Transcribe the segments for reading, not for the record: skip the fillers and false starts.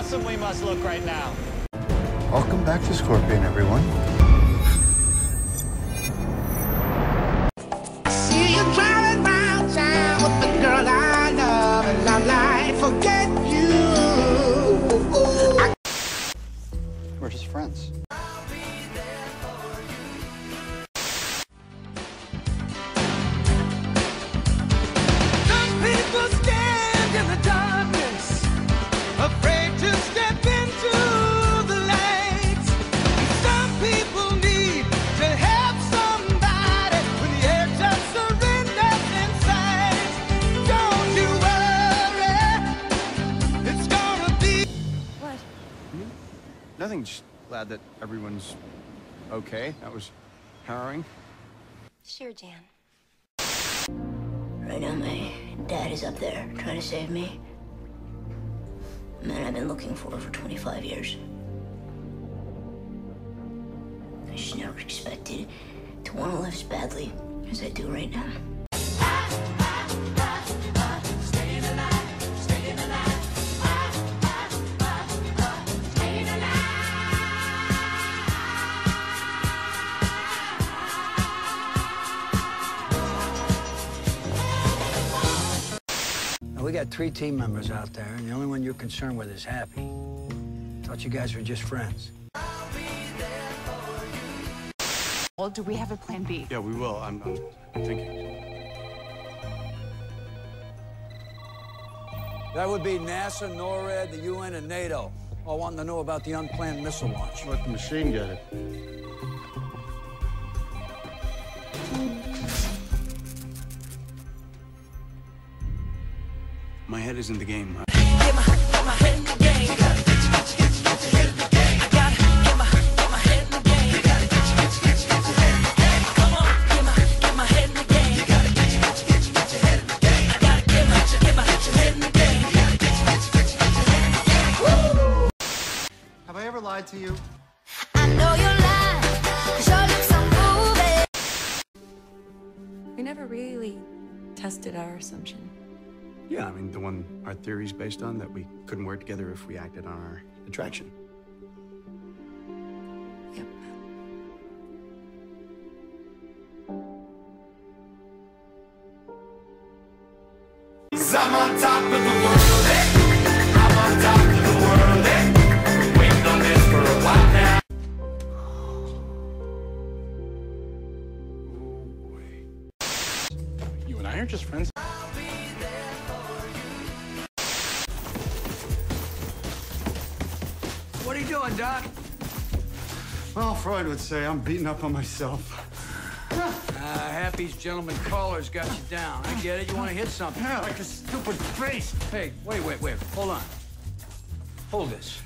awesome we must look right now. Welcome back to Scorpion, everyone. See you driving round town with the girl I love, and I'm like, forget you. We're just friends. Some people stand in the darkness, afraid to step into the light. Some people need to have somebody when the edge of surrender's in sight. Don't you worry, it's gonna be. What? Nothing, just glad that everyone's okay. That was harrowing. Sure, Jan. Right now, my dad is up there trying to save me. A man I've been looking for 25 years. I just never expected to want to live as badly as I do right now. We got 3 team members out there, and the only one you're concerned with is Happy. Thought you guys were just friends. Well, do we have a plan B? Yeah, we will. I'm thinking. That would be NASA, NORAD, the UN, and NATO, all wanting to know about the unplanned missile launch. Let the machine get it. My head is in the game. Get my head in the game. Get your head in the game. I gotta get my head in the game. You gotta get your head in the game. Come on, get my head in the game. You gotta get your head in the game. I gotta get my head in the game. You gotta get your head in the game. Woo! Have I ever lied to you? I know you're lying, 'cause your lips are moving. We never really tested our assumption. Yeah, I mean, the one our theory's based on, that we couldn't work together if we acted on our attraction. Yep. I'm on top of the world, I'm on top of the world, Been waiting on this for a while now. You and I are just friends. What are you doing, Doc? Well, Freud would say I'm beating up on myself. Happy's gentleman caller's got you down. I get it. You want to hit something. Yeah, like a stupid face. Hey, wait. Hold on. Hold this.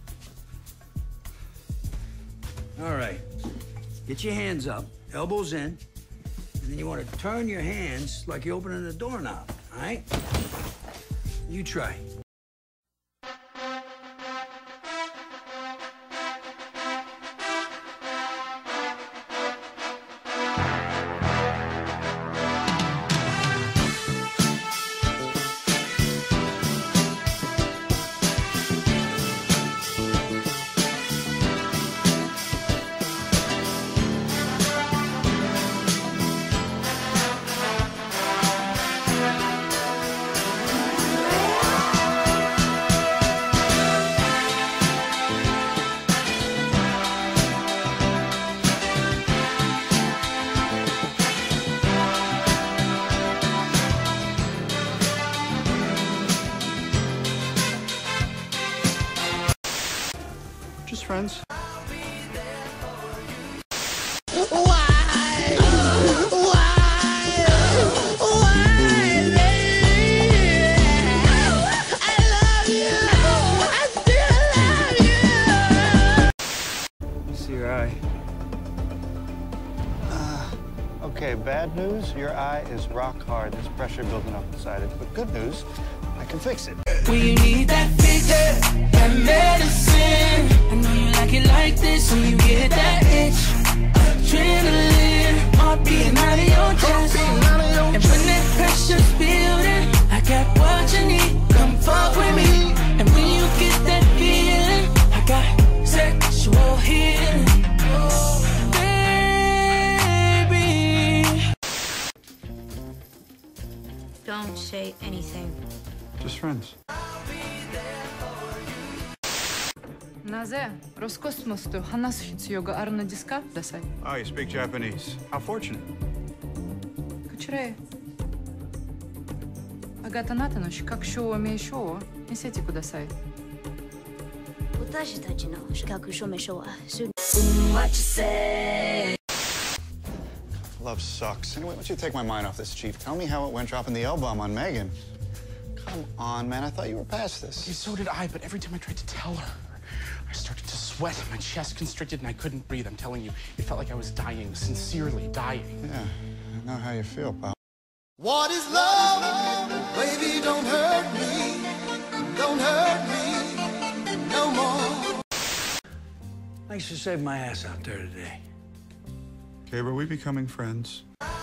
All right. Get your hands up, elbows in, and then you want to turn your hands like you're opening a doorknob, all right? You try. Just friends. See your eye. Okay, bad news, your eye is rock hard. There's pressure building up inside it. But good news, I can fix it. When you need that figure, that medicine. I know you like it like this when you get that itch. Adrenaline, heart beating out of your chest. And when that pressure's building, I got what you need. Come fuck with me. And when you get that feeling, say anything. Just friends. Naze, Roskosmos to 話す必要があるのですか? Dasai. Oh, you speak Japanese. How fortunate. Kuchire. Agata nata no shikaku shou wa meishou wo misete kudasai. 私たちの資格証明書はすぐ What you say? Love sucks. Anyway, why don't you take my mind off this, Chief? Tell me how it went dropping the L-bomb on Megan. Come on, man. I thought you were past this. Okay, so did I, but every time I tried to tell her, I started to sweat, my chest constricted, and I couldn't breathe. I'm telling you, it felt like I was dying, sincerely dying. Yeah, I know how you feel, pal. What is love? Baby, don't hurt me. Don't hurt me no more. Thanks for saving my ass out there today. Okay, were we becoming friends?